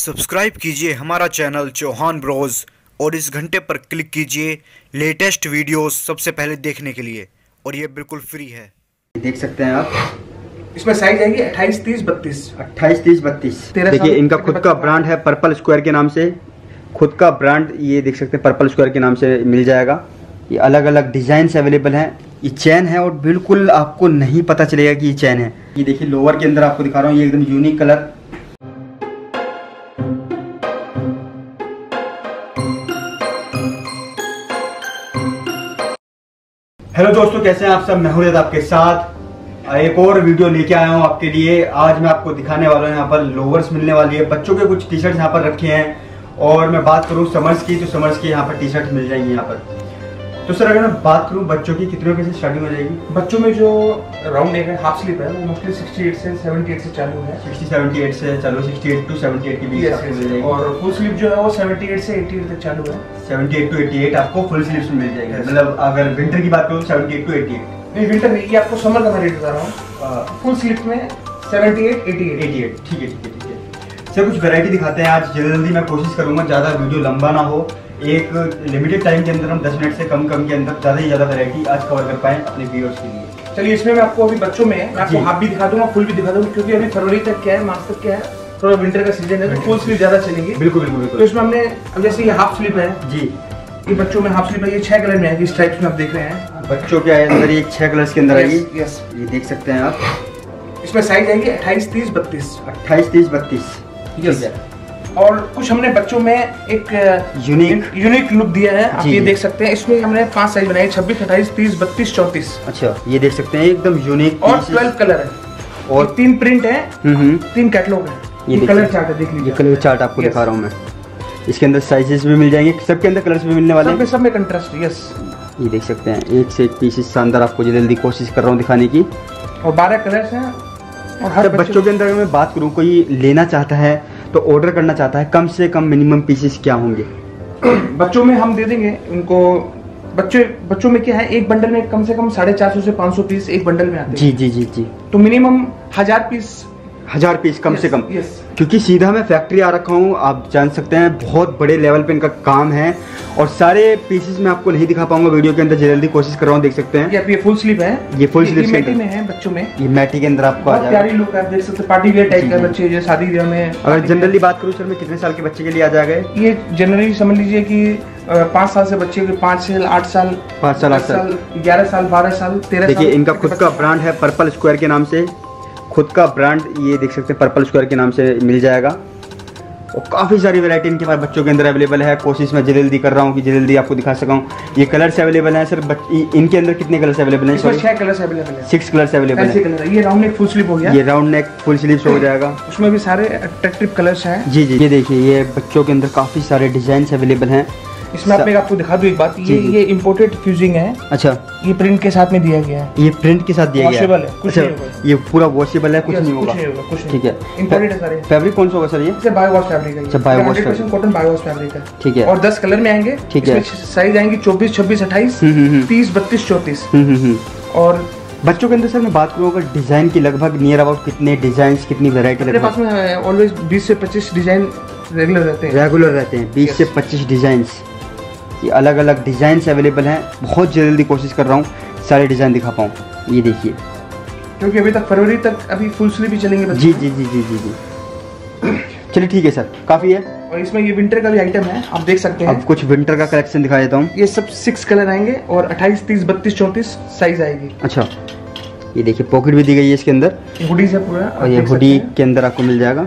Subscribe कीजिए हमारा channel Chauhan Broz और इस घंटे पर क्लिक कीजिए लेटेस्ट वीडियोस सबसे पहले देखने के लिए, और ये बिल्कुल फ्री है। देख सकते हैं आप, इसमें साइज आएगी 28, 30, 32। 28, 30, 32। देखिए इनका खुद का ब्रांड है पर्पल स्क्वायर के नाम से, खुद का ब्रांड ये देख सकते हैं पर्पल स्क्वायर के नाम से मिल जाएगा। ये अलग अलग डिजाइन अवेलेबल हैं। ये चैन है और बिल्कुल आपको नहीं पता चलेगा कि ये चैन है। ये देखिए लोअर के अंदर आपको दिखा रहा हूँ, ये एकदम यूनिक कलर। हेलो दोस्तों, कैसे हैं आप सब? मैं हूं रियाद आपके साथ एक और वीडियो लेके आया हूं आपके लिए। आज मैं आपको दिखाने वाला हूं, यहाँ पर लोवर्स मिलने वाली है, बच्चों के कुछ टी शर्ट यहाँ पर रखे हैं। और मैं बात करूं समर्स की, तो समर्स की यहाँ पर टी शर्ट मिल जाएंगी यहाँ पर। तो सर अगर मैं बात करूं बच्चों की, कितने रुपए से स्टार्टिंग हो जाएगी? बच्चों में जो राउंड नेक है, हाफ स्लीव है, वो मोस्टली 68 से 78 से चालू है। 60-78 से चालू, 68 टू 78 के बीच आपको मिल जाएगी। और फुल स्लीव जो है वो 78 से 88 तक चालू है। 78 टू 88 आपको फुल स्लीव्स में मिल जाएगी। मतलब अगर विंटर की बात करूं 78 टू 88। नहीं, विंटर नहीं, ये आपको समर का मैं रेट बता रहा हूँ। फुल स्लीव में 78, 88। ठीक है। सर कुछ वैरायटी दिखाते हैं आज। जल्दी मैं कोशिश करूंगा ज़्यादा वीडियो लंबा ना हो, एक लिमिटेड टाइम के अंदर हम 10 मिनट से कम के अंदर ज़्यादा से ज़्यादा वैरायटी आज कवर कर पाएं अपने व्यूअर्स के लिए। चलिए, इसमें मैं आपको अभी बच्चों में आपको हाफ भी दिखा दूंगा, फुल भी दिखा दूंगा, क्योंकि अभी फरवरी तक क्या है, मार्च तक क्या है, थोड़ा विंटर का सीजन है, तो फुल स्लीव ज़्यादा चलेंगे। बिल्कुल। तो इसमें हमने अब जैसे ये हाफ स्लीव है जी, ये बच्चों में हाफ स्लीव है, ये 6 कलर में है, इस टाइप में आप देख रहे हैं। बच्चों के अंदर ये 6 कलर्स के अंदर आएगी। यस, ये देख सकते हैं आप। इसमें साइज आएगी 28, 30, 32। 28, 30, 32। यस। और कुछ हमने बच्चों में एक यूनिक लुक दिया है, आप ये देख सकते हैं। इसमें हमने 5 साइज बनाए, 26, 28, 30, 32, 34। अच्छा, ये देख सकते हैं एकदम यूनिक। और 12 कलर है, और 3 प्रिंट है, 3 कैटलॉग है। ये कलर चार्ट है, देख लीजिए। ये कलर चार्ट आपको दिखा रहा हूँ मैं। इसके अंदर साइजेस भी मिल जाएंगे, सबके अंदर कलर्स भी मिलने वाले हैं। सब में कंट्रास्ट। यस, ये देख सकते हैं एक से एक पीसेस शानदार आपको जल्दी कोशिश कर रहा हूँ दिखाने की। और 12 कलर्स हैं। और हर बच्चों के अंदर मैं बात करूँ, कोई लेना चाहता है तो ऑर्डर करना चाहता है, कम से कम मिनिमम पीसेस क्या होंगे? बच्चों में हम दे देंगे उनको। बच्चों में क्या है, एक बंडल में कम से कम 450 से 500 पीस एक बंडल में आते हैं। जी। तो मिनिमम 1000 पीस कम से कम। यस। क्योंकि सीधा मैं फैक्ट्री आ रखा हूँ, आप जान सकते हैं बहुत बड़े लेवल पे इनका काम है, और सारे पीसेस मैं आपको नहीं दिखा पाऊंगा वीडियो के अंदर, जल्दी कोशिश कर रहा हूँ। देख सकते हैं ये फुल स्लीव है, ये फुल स्लीव मैटी में है बच्चों में। ये मैटी के अंदर आपको आ जाएगा। प्यारी लुक है, आप देख सकते हैं, पार्टी वेयर टाइप का बच्चे जो शादी ब्याह में। अगर जनरली बात करूँ सर, मैं कितने साल के बच्चे के लिए आ जाएगा ये? जनरली समझ लीजिए कि 5 साल से बच्चे के 5 से 8 साल, 5 साल, 8 साल, 11 साल, 12 साल, 13 साल। देखिए इनका खुद का ब्रांड है पर्पल स्क्वायर के नाम से, खुद का ब्रांड ये देख सकते हैं पर्पल स्क्वायर के नाम से मिल जाएगा। और काफ़ी सारी वैरायटी इनके पास बच्चों के अंदर अवेलेबल है। कोशिश मैं जल्दी कर रहा हूँ कि जल्दी आपको दिखा सकूँ। ये कलर्स अवेलेबल हैं सर। इनके अंदर कितने कलर्स अवेलेबल हैं? 6 कलर्स अवेलेबल हैं। 6 कलर्स अवेलेबल हैं। ये राउंड नेक फुल स्लीव हो गया। ये राउंड नेक फुल स्लीव्स हो जाएगा। उसमें भी सारे अट्रैक्टिव कलर्स हैं। जी। ये देखिए, ये बच्चों के अंदर काफ़ी सारे डिजाइन अवेलेबल हैं। इसमें आपको दिखा दूं एक बात, ये इंपोर्टेड फ्यूजिंग है। अच्छा, ये प्रिंट के साथ में दिया गया है। ये प्रिंट के साथ दिया गया है। कुछ नहीं होगा। ये पूरा वॉशेबल है, कुछ नहीं होगा। ठीक है। इंपोर्टेड है सारे। फैब्रिक कौन सा होगा सर? ये बायो वॉश फैब्रिक है। 100% कॉटन बायो वॉश फैब्रिक है। ठीक है। और 10 कलर में आएंगे। ठीक है। साइज आएंगे 24, 26, 28, 30, 32, 34। और बच्चों के अंदर सर मैं बात करूँ अगर डिजाइन की, लगभग नियर अबाउट कितने डिजाइन, कितनी वैरायटी मेरे पास में ऑलवेज 20 से 25 डिजाइन रेगुलर रहते हैं। 20 से 25 डिजाइन। ये अलग अलग डिजाइन अवेलेबल हैं। बहुत जल्दी कोशिश कर रहा हूँ सारे डिजाइन दिखा पाऊँ। ये देखिए, क्योंकि अभी तक फरवरी तक अभी फुल स्लीव भी चलेंगे। जी। चलिए ठीक है सर, काफ़ी है। और इसमें ये विंटर का भी आइटम है, आप देख सकते हैं। अब कुछ विंटर का कलेक्शन दिखा देता हूँ। ये सब 6 कलर आएंगे और 28, 30, 32, 34 साइज आएगी। अच्छा, ये देखिए पॉकेट भी दी गई है इसके अंदर। हुडी से पूरा, और ये हुडी के अंदर आपको मिल जाएगा।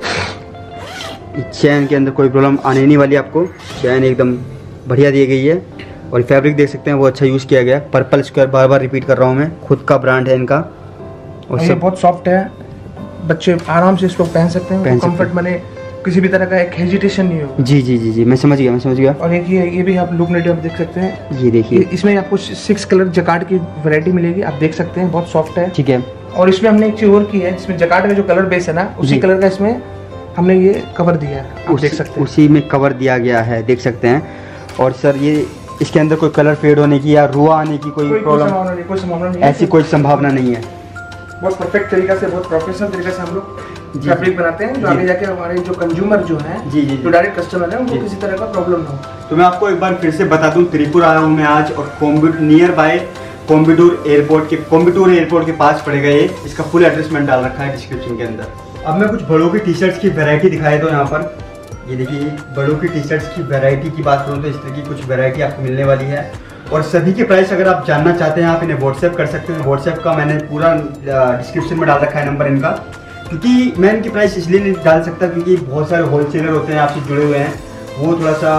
चैन के अंदर कोई प्रॉब्लम आने नहीं वाली आपको, चैन एकदम बढ़िया दी गई है। और फैब्रिक देख सकते हैं वो अच्छा यूज़ किया गया। पर्पल स्क्वायर बार बार रिपीट कर रहा हूँ मैं, खुद का ब्रांड है इनका। और ये बहुत सॉफ्ट है, बच्चे आराम से इसको पहन सकते हैं। कंफर्ट माने किसी भी तरह का एक हेजिटेशन नहीं होगा। जी, मैं समझ गया। और एक ये भी आप लुक नेटिव देख सकते हैं। ये देखिए, इसमें आपको 6 कलर जकार्ड की वैरायटी मिलेगी, आप देख सकते हैं, बहुत सॉफ्ट है। ठीक है। और इसमें हमने एक चीज और की है, इसमें जकार्ड का जो कलर बेस है ना, उसी कलर का इसमें हमने ये कवर दिया है, आप देख सकते हैं। उसी में कवर दिया गया है, देख सकते हैं। और सर ये इसके अंदर कोई कलर फेड होने की या रुआ आने की कोई प्रॉब्लम, कोई संभावना नहीं, ऐसी कोई संभावना नहीं है। बहुत परफेक्ट तरीका से, बहुत प्रोफेशनल तरीके से हम लोग फैब्रिक बनाते हैं, जो आगे जाके हमारे जो कंज्यूमर जो है, जो डायरेक्ट कस्टमर है, उनको किसी तरह का प्रॉब्लम ना हो। तो मैं आपको एक बार फिर से बता दूं, त्रिपुर आया हूँ मैं आज, और नियर बाय कोम्बिटूर एयरपोर्ट के पास पड़ेगा ये। इसका फुल एड्रेस मैंने डाल रखा है डिस्क्रिप्शन के अंदर। अब मैं कुछ बड़ों की टी शर्ट्स की वैरायटी दिखाया तो यहाँ पर ये देखिए, बड़ों की टी शर्ट्स की वैरायटी की बात करूँ तो इस तरह की कुछ वैरायटी आपको मिलने वाली है। और सभी के प्राइस अगर आप जानना चाहते हैं आप इन्हें व्हाट्सएप कर सकते हैं। व्हाट्सएप का मैंने पूरा डिस्क्रिप्शन में डाल रखा है नंबर इनका, क्योंकि मैं इनकी प्राइस इसलिए नहीं डाल सकता क्योंकि बहुत सारे होलसेलर होते हैं आपसे जुड़े हुए हैं, वो थोड़ा सा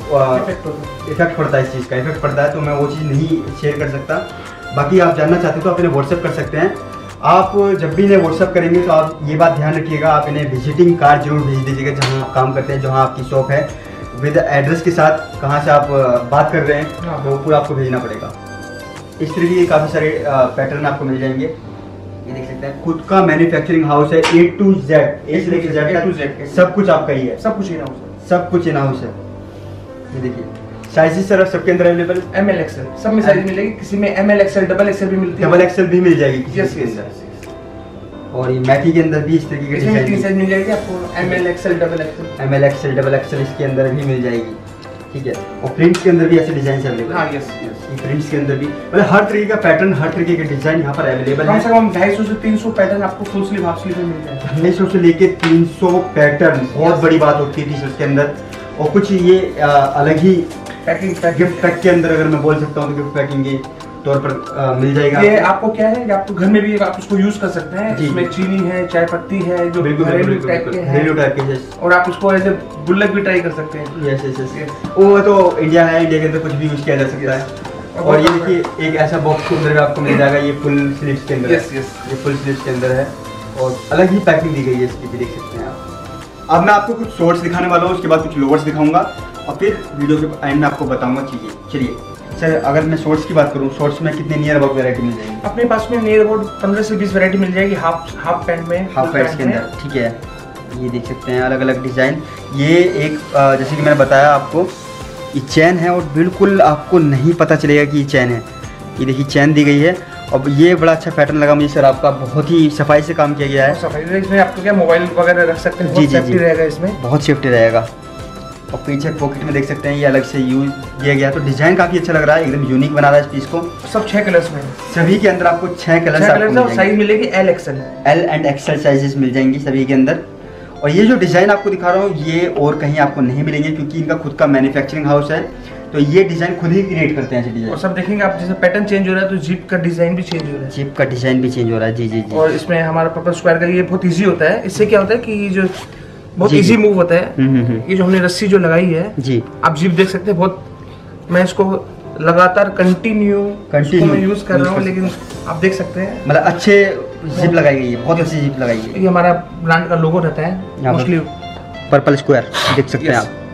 इफेक्ट पड़ता है, इस चीज़ का इफेक्ट पड़ता है, तो मैं वो चीज़ नहीं शेयर कर सकता। बाकी आप जानना चाहते हो तो आप इन्हें व्हाट्सएप कर सकते हैं। आप जब भी इन्हें व्हाट्सएप करेंगे तो आप ये बात ध्यान रखिएगा, आप इन्हें विजिटिंग कार्ड जरूर भेज दीजिएगा जहाँ आप काम करते हैं, जहाँ आपकी शॉप है, विद एड्रेस के साथ कहाँ से आप बात कर रहे हैं, वो पूरा आपको भेजना पड़ेगा। इस तरीके के काफ़ी सारे पैटर्न आपको मिल जाएंगे। ये देख सकते हैं, खुद का मैन्युफैक्चरिंग हाउस है, A to Z, A से लेकर Z तक सब कुछ आपका ही है, सब कुछ इन हाउस है, सब कुछ इन हाउस है। ये देखिए साइजेस सर सबके अंदर अवेलेबल, ML XL सब में साइज मिलेगी, किसी में ML XL डबल XL भी मिलती है, डबल XL भी मिल जाएगी किसी के अंदर। और ये मैथी के अंदर भी इस तरीके के डिजाइन, तीन साइज मिल जाएगी आपको, ML XL डबल XL इसके अंदर भी मिल जाएगी, ठीक है। और प्रिंट्स के अंदर भी ऐसे डिजाइन अवेलेबल, हाँ यस, ये प्रिंट्स के अंदर भी मतलब हर तरीके का पैटर्न, हर तरीके के डिजाइन यहाँ पर अवेलेबल है। कम से कम 250 से 300 पैटर्न आपको फुल स्लीव हाफ स्लीव में मिल जाएगा। 250 से लेके 300 पैटर्न, बहुत बड़ी बात होती है टी शर्ट के अंदर। और कुछ ये अलग ही पैकिंग गिफ्ट पैक के अंदर अगर मैं बोल सकता हूँ तो गिफ्ट पैकिंग के तौर पर मिल जाएगा। ये आपको क्या है, आपको घर में भी आप उसको यूज कर सकते हैं। इसमें चीनी है, चाय पत्ती है, जो घरेलू टाइप के हैं, और आप उसको ऐसे गुल्लक भी ट्राई कर सकते हैं। यस यस यस, वो तो इंडिया है, इंडिया के अंदर कुछ भी यूज किया जा सकता है। और ये देखिए एक ऐसा बॉक्स के अंदर आपको मिल जाएगा, ये फुल स्लीव्स के अंदर, यस यस, ये फुल स्लीव्स के अंदर है और अलग ही पैकिंग दी गई है इसकी भी, देख सकते हैं आप। अब मैं आपको कुछ शॉर्ट्स दिखाने वाला हूँ, उसके बाद कुछ लोअर्स दिखाऊंगा और फिर वीडियो के एंड में आपको बताऊंगा चीज़ें। चलिए सर, अगर मैं शॉर्ट्स की बात करूँ, शॉर्ट्स में कितने नियर अबाउट वैरायटी मिल जाएगी? अपने पास में नियर अबाउट 15 से 20 वैरायटी मिल जाएगी, हाफ पैंट में, हाफ पैंट्स के अंदर, ठीक है। ये देख सकते हैं अलग अलग डिज़ाइन। ये एक जैसे कि मैंने बताया आपको, ये चैन है और बिल्कुल आपको नहीं पता चलेगा कि ये चैन है। ये देखिए चैन दी गई है। अब ये बड़ा अच्छा पैटर्न लगा मुझे सर, आपका बहुत ही सफाई से काम किया गया है। सफाई, इसमें आपको क्या मोबाइल वगैरह रख सकते हैं, बहुत सेफ्टी रहेगा इसमें, बहुत सेफ्टी रहेगा। और पीछे पॉकेट में देख सकते हैं ये अलग से यूज दिया गया, तो डिजाइन काफी अच्छा लग रहा है, एकदम यूनिक बना रहा है इस पीस को। सब 6 कलर्स में, सभी के अंदर आपको 6 कलर्स और साइज मिलेगी L एंड XL साइजेस मिल जाएंगी सभी के अंदर। और ये जो डिजाइन आपको दिखा रहा हूँ ये और कहीं आपको नहीं मिलेंगे, क्योंकि इनका खुद का मैन्युफैक्चरिंग हाउस है, तो ये डिजाइन खुद ही क्रिएट करते हैं ऐसे डिजाइन। और सब देखेंगे आप, जैसे पैटर्न चेंज हो रहा है तो जिप का डिजाइन भी चेंज हो रहा है, जिप का डिजाइन भी चेंज हो रहा है, जी जी जी। और इसमें हमारा पर्पल स्क्वायर का ये बहुत इजी होता है। इससे क्या होता है कि ये जो बहुत इजी मूव होता है, ये जो हमने रस्सी जो लगाई है जी, आप जिप देख सकते हैं, बहुत मैं इसको लगातार कंटिन्यू मैं यूज कर रहा हूँ, लेकिन आप देख सकते हैं मतलब अच्छे जिप लगाई गई है, बहुत अच्छी जिप लगाई है। ये हमारा ब्रांड का लोगो रहता है मोस्टली, पर्पल स्क्वायर देख सकते हैं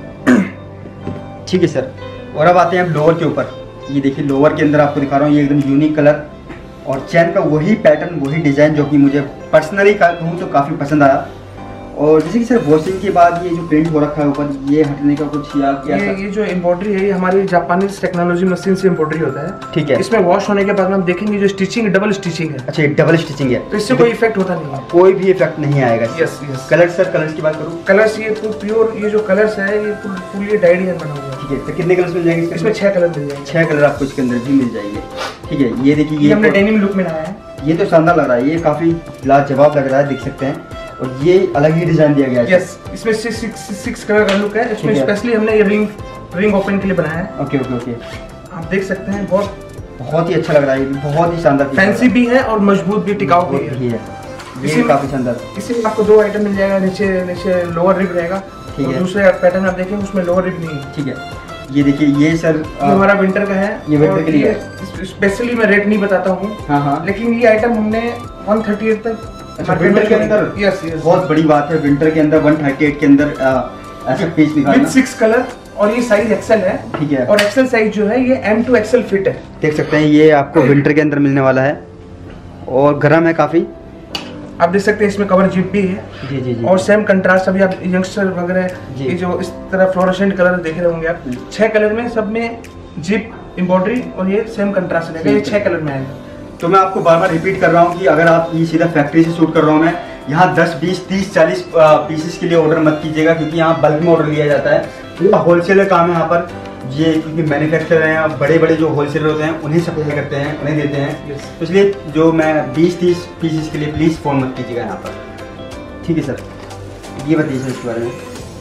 आप, ठीक है सर। और अब आते हैं हम लोअर के ऊपर। ये देखिए लोअर के अंदर आपको दिखा रहा हूँ, ये एकदम यूनिक कलर और चैन का वही पैटर्न, वही डिजाइन जो कि मुझे पर्सनली कहूँ तो काफ़ी पसंद आया। और जैसे कि सर वॉशिंग के बाद ये जो प्रिंट हो रखा है ऊपर, ये हटने का कुछ या क्या? ये जो एम्ब्रॉयडरी है ये हमारी जापानीज टेक्नोलॉजी मशीन से एम्ब्रॉयडरी होता है, ठीक है। इसमें वॉश होने के बाद में हम देखेंगे जो स्टिचिंग डबल स्टिचिंग है। अच्छा, डबल स्टिचिंग है, तो इससे कोई इफेक्ट होता नहीं है, कोई भी इफेक्ट नहीं आएगा। Yes yes. Colour sir, colours की बात करूँ, कलर्स ये प्योर, ये जो कलर्स है ये फुली डाइड है बना हुआ है, ठीक है। तो कितने कलर्स मिल जाएंगे इसमें? 6 कलर मिल जाएंगे, 6 कलर आपको इसके अंदर भी मिल जाएंगे, ठीक है। ये देखिए ये हमने डेनिम लुक में लगाया है, ये तो शानदार लग रहा है, ये काफी लाजवाब लग रहा है, देख सकते हैं। और ये अलग ही डिजाइन दिया गया है। यस, इसमें 6 कलर का लुक है, इसमें स्पेशली हमने ये रिंग ओपन के लिए बनाया है। ओके ओके ओके, आप देख सकते हैं, बहुत ही अच्छा लग रहा है, बहुत ही शानदार, फैंसी भी है और मजबूत भी, टिकाऊ भी है, ये काफी शानदार। इसमें आपको 2 आइटम मिल जाएगा, नीचे लोअर रिब रहेगा, ठीक है। दूसरे पैटर्न आप देखें उसमें लोअर रिब नहीं है, ठीक है। ये देखिए ये सर हमारा विंटर का है, ये विंटर के लिए स्पेशली मैं रेट नहीं बताता हूँ, हाँ, लेकिन ये आइटम हमने 138 तक विंटर के अंदर, यस यस, बहुत बड़ी बात है, विंटर के अंदर 138 के अंदर ऐसा पीस निकालना, 6 कलर, और ये साइज XL है, ठीक है। और XL साइज जो है ये M to XL फिट है, देख सकते हैं। ये आपको विंटर के अंदर मिलने वाला है और गर्म है काफी, आप देख सकते हैं। इसमें कवर जिप भी है, जी जी जी, और सेम कंट्रास्ट। अभी आप यंगस्टर वगैरह ये जो इस तरह फ्लोरेसेंट कलर देख रहे होंगे आप, 6 कलर में, सब में जिप एम्ब्रॉयडरी और ये सेम कंट्रास्ट रहेगा, ये 6 कलर में आएगा। तो मैं आपको बार बार रिपीट कर रहा हूँ कि अगर आप ये सीधा फैक्ट्री से शूट कर रहा हूँ मैं, यहाँ 10, 20, 30, 40 पीसेस के लिए ऑर्डर मत कीजिएगा, क्योंकि यहाँ बल्क में ऑर्डर लिया जाता है। पूरा होलसेलर काम है यहाँ पर ये, क्योंकि मैन्युफैक्चरर हैं, बड़े बड़े जो होलसेलर होते हैं उन्हें सप्लाई करते हैं, उन्हें देते हैं। तो इसलिए जो मैं 20-30 पीसेस के लिए प्लीज़ फ़ोन मत कीजिएगा यहाँ पर। ठीक है सर, ये बताइए सर इसके बारे में।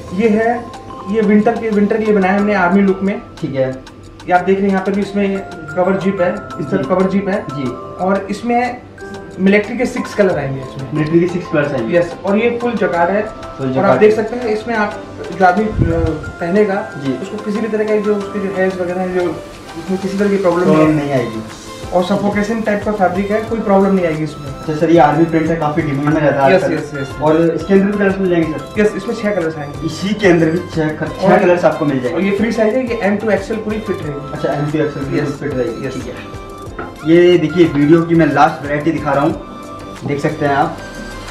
ये विंटर के लिए बनाया हमने आर्मी लुक में। ठीक है, ये आप देख रहे हैं यहाँ पर भी इसमें कवर जिप है, इस तरफ कवर जिप है जी, और इसमें मिलिट्री के 6 कलर आएंगे इसमें, मिलिट्री के 6 कलर्स आएंगे। यस, और ये फुल जकार्ड है। और आप देख सकते हैं इसमें आप जो आदमी पहनेगा उसको किसी भी तरह का जो उसके जो हेयर्स वगैरह है जो उसमें किसी तरह की प्रॉब्लम नहीं आएगी, और सफोकेशन टाइप का फैब्रिक है, कोई प्रॉब्लम नहीं आएगी इसमें। अच्छा सर, ये आर्मी प्रिंट है, काफी डिमांड में रहता है। यस। और इसके अंदर भी कलर्स मिल जाएंगे सर? यस, इसमें 6 कलर्स आएंगे। इसी के अंदर भी 6 कलर्स आपको मिल जाएंगे। और ये फ्री साइज है, ये M to XL पूरी फिट रहेगी। अच्छा, M to XL फिट रहेगी। ठीक है, ये देखिए वीडियो की मैं लास्ट वैरायटी दिखा रहा हूँ, देख सकते हैं आप।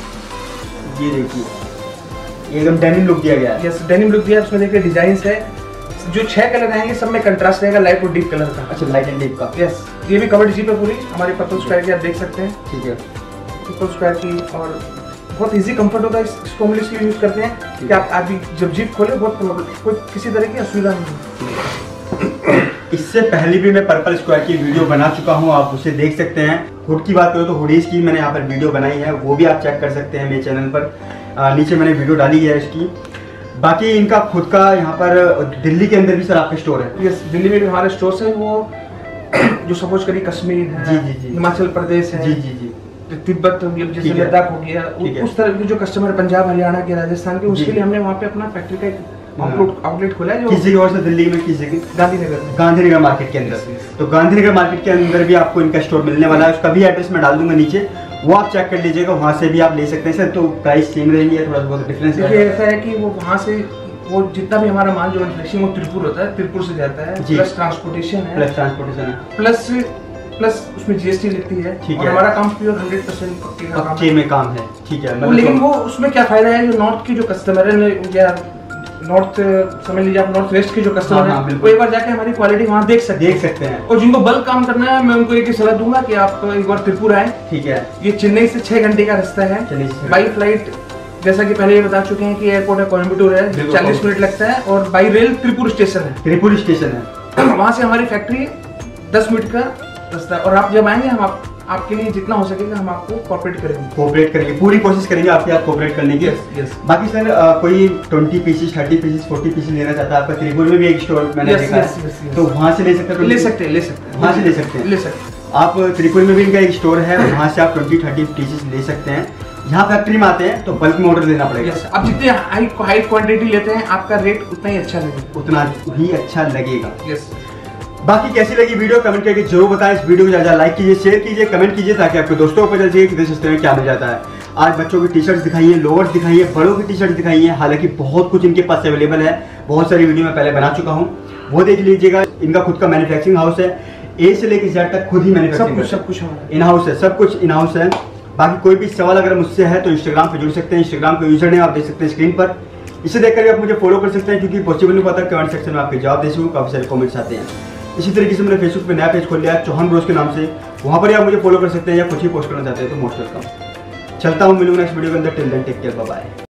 ये देखिए, एकदम डेनिम लुक दिया गया है। यस, डेनिम लुक दिया है। उसमें देखिए डिजाइन्स है, जो 6 कलर आएंगे सब में कंट्रास्ट रहेगा, लाइट और डीप कलर का। अच्छा, लाइट एंड डीप का। यस, ये भी कवर्ड जीप है पूरी हमारी पर्पल स्क्वायर की, आप देख सकते हैं। ठीक है, पर्पल स्क्वायर की, और बहुत इजी कंफर्ट होता है। इसको हम इसलिए यूज करते हैं कि आप अभी जब जीप खोले बहुत कोई किसी तरह की असुविधा नहीं है। इससे पहले भी मैं पर्पल स्क्वायर की वीडियो बना चुका हूं, आप उसे देख सकते हैं। हुड की बात करो तो हुडीज की मैंने यहाँ पर वीडियो बनाई है, वो भी आप चेक कर सकते हैं मेरे चैनल पर। नीचे मैंने वीडियो डाली है इसकी। बाकी इनका खुद का यहाँ पर दिल्ली के अंदर भी सर आपका स्टोर है? यस, दिल्ली में भी हमारे स्टोर है। वो जो सपोज करिए कश्मीर है, जी, हिमाचल प्रदेश है, जी, तिब्बत जैसे लद्दाख हो गया, उस तरह के जो कस्टमर पंजाब, हरियाणा के, राजस्थान के, उसके लिए हमने वहाँ पे अपना फैक्ट्री का आउटलेट खोला है। किसी और से दिल्ली में, किसी गांधीनगर मार्केट के अंदर। तो गांधीनगर मार्केट के अंदर भी आपको इनका स्टोर मिलने वाला है, उसका भी एड्रेस मैं डाल दूंगा नीचे, वो आप चेक कर लीजिएगा, वहाँ से भी आप ले सकते हैं सर। तो प्राइस सेम रहेंगी या थोड़ा बहुत डिफरेंस है? ऐसा है कि वो वहाँ से वो जितना भी हमारा माल जो मैन्युफैक्चरिंग वो त्रिपुर होता है, त्रिपुर से जाता है, प्लस ट्रांसपोर्टेशन है, प्लस उसमें GST लगती है। ठीक है, हमारा काम प्योर 100% पक्के में काम है। ठीक है, लेकिन वो उसमें क्या फायदा है, जो नॉर्थ की जो कस्टमर है या नॉर्थ समझ लीजिए आप, नॉर्थ वेस्ट के जो कस्टमर है, वो एक बार जाके हमारी क्वालिटी वहाँ देख सकते हैं। और जिनको बल्क काम करना है, मैं उनको एक ही सलाह दूंगा कि आप एक बार त्रिपुरा आए। ठीक है, ये चेन्नई से 6 घंटे का रास्ता है बाई फ्लाइट। जैसा कि पहले ये बता चुके हैं कि एयरपोर्ट है कोयम्बटूर है, 40 मिनट लगता है, और बाई रेल त्रिपुर स्टेशन है। वहाँ से हमारी फैक्ट्री 10 मिनट का रास्ता है। और आप जब आएंगे, हम आपके लिए जितना हो सकेगा हम आपको कोऑपरेट करेंगे, पूरी कोशिश करेंगे आपके साथ कोऑपरेट करने की। बाकी सर कोई 20 पीसेस, 30 पीसेस, 40 पीसेस लेना चाहता है, आपका त्रिपुर में भी एक स्टोर मैंने देखा है, तो वहाँ से ले सकते हैं? ले सकते हैं। आप त्रिपुर में भी इनका एक स्टोर है, वहाँ से आप 20-30 पीसेस ले सकते हैं। यहाँ फैक्ट्री में आते हैं तो बल्क में ऑर्डर देना पड़ेगा। आप जितने हाई क्वांटिटी लेते हैं, आपका रेट उतना ही अच्छा लगेगा। बाकी कैसी लगी वीडियो कमेंट करके जरूर बताएं। इस वीडियो को ज़्यादा लाइक कीजिए, शेयर कीजिए, कमेंट कीजिए, ताकि आपके दोस्तों को पता चले कि सस्ते में क्या मिल जाता है। आज बच्चों की टी शर्ट्स दिखाई है, लोअर्स दिखाई है, बड़ों की टी शर्ट दिखाई है, हालांकि बहुत कुछ इनके पास अवेलेबल है। बहुत सारी वीडियो मैं पहले बना चुका हूँ, वो देख लीजिएगा। इनका खुद का मैन्युफैक्चरिंग हाउस है, A से लेकर Z तक खुद ही मैन्युफैक्चरिंग, सब कुछ इन हाउस है, सब कुछ इन हाउस है। बाकी कोई भी सवाल अगर मुझसे है तो इंस्टाग्राम पे जुड़ सकते हैं, इंस्टाग्राम का यूजर नेम आप देख सकते हैं स्क्रीन पर। इसे देखकर आप मुझे फॉलो कर सकते हैं, क्योंकि पॉसिबल नहीं पता कमेंट सेक्शन में आपके जवाब दे सकूँ, काफी सारे कमेंट्स आते हैं। इसी तरीके से मैंने फेसबुक पे नया पेज खोल लिया चौहान ब्रोस के नाम से, वहाँ पर आप मुझे फॉलो कर सकते हैं, या कुछ ही पोस्ट करना चाहते हैं तो मोस्ट वेलकम। चलता हूँ, मिलूंगा नेक्स्ट वीडियो के अंदर। Till then take care, bye bye.